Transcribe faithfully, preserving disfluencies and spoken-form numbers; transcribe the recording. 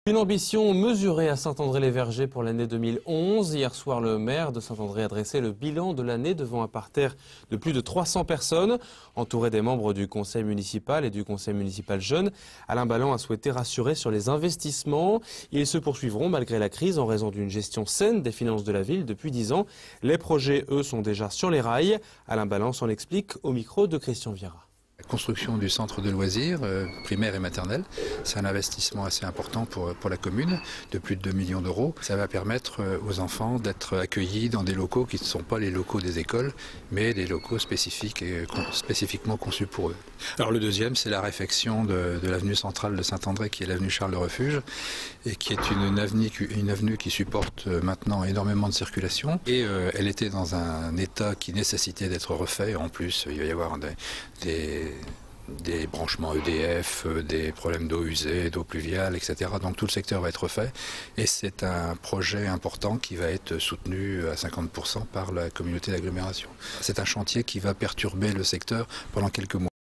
Une ambition mesurée à Saint-André-les-Vergers pour l'année deux mille onze. Hier soir, le maire de Saint-André a dressé le bilan de l'année devant un parterre de plus de trois cents personnes. Entouré des membres du conseil municipal et du conseil municipal jeune, Alain Balland a souhaité rassurer sur les investissements. Ils se poursuivront malgré la crise en raison d'une gestion saine des finances de la ville depuis dix ans. Les projets, eux, sont déjà sur les rails. Alain Balland s'en explique au micro de Christian Viera. La construction du centre de loisirs euh, primaire et maternelle, c'est un investissement assez important pour, pour la commune, de plus de deux millions d'euros. Ça va permettre euh, aux enfants d'être accueillis dans des locaux qui ne sont pas les locaux des écoles, mais des locaux spécifiques et con, spécifiquement conçus pour eux. Alors le deuxième, c'est la réfection de, de l'avenue centrale de Saint-André, qui est l'avenue Charles de Refuge, et qui est une, une, avenue, une avenue qui supporte maintenant énormément de circulation. Et euh, elle était dans un état qui nécessitait d'être refait. En plus, il va y avoir des, des des branchements E D F, des problèmes d'eau usée, d'eau pluviale, et cetera. Donc tout le secteur va être refait et c'est un projet important qui va être soutenu à cinquante pour cent par la communauté d'agglomération. C'est un chantier qui va perturber le secteur pendant quelques mois.